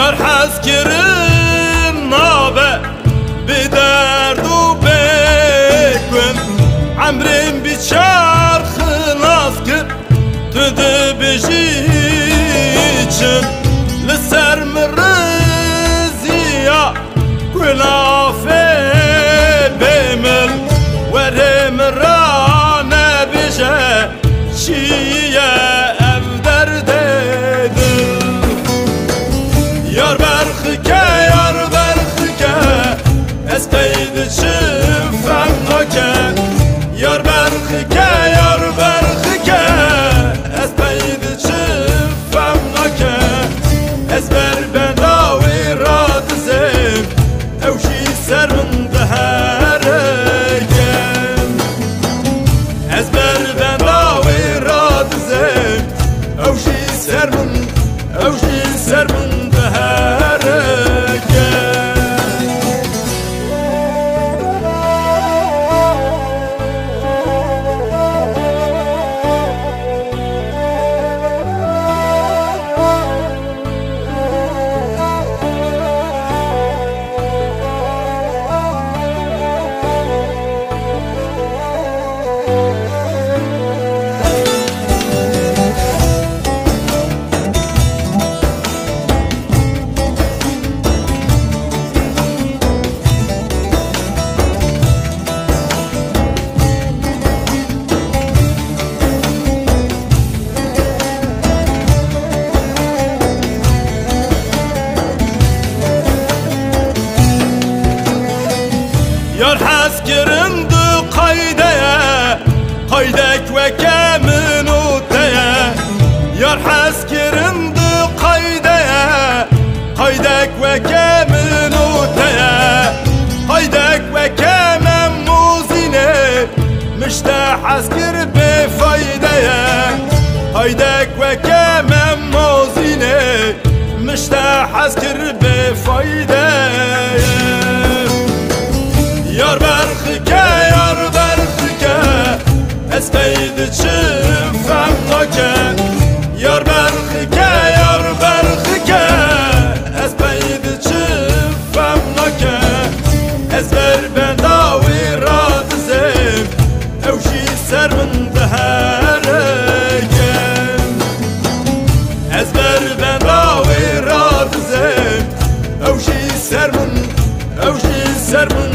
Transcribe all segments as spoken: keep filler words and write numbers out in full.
یار حس کرن نابه بدرد و بکن عمرم بیچار خلاص کرد تو ده بجیچن لسر مرزیا گلافه بمل ورم رانه بجه چیه ام درده دل یار برخی که یار برخی که از قید چم فهم که یار برخی که یار برخی که از قید چم فهم که از بر بناوی را دزم اوشی سر من دهرگم از بر بناوی را دزم اوشی سر من اوشی سر من یار حس کرند قایده قایدک و کمن و ته یار حس کرند قایده قایدک و کمن و ته قایدک و کمن موزینه مشته حس کر به فایده قایدک و کمن موزینه مشته حس کر به فایده یار برخی که یار برخی که از قید چم فهم که یار برخی که یار برخی که از قید چم فهم که از بر بناوی را دزم اوشی سر من دهرگم از بر بناوی را دزم اوشی سر من اوشی سر من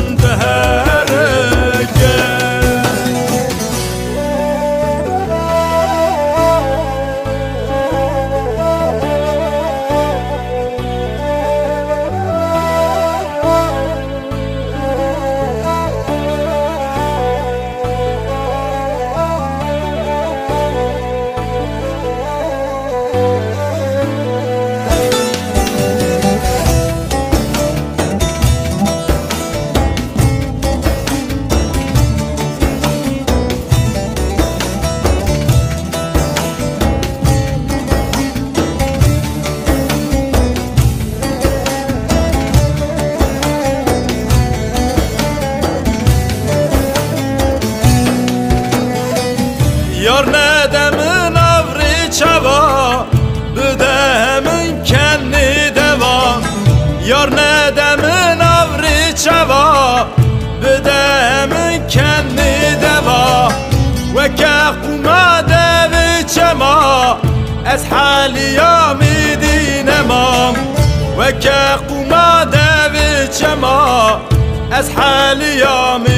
یار ندمن آوری چوا بده من کنی دوا یار ندمن آوری چوا بده من کنی دوا و که قوما دوی چما از حالیا میدینمام و که قوما دوی چما از حالیا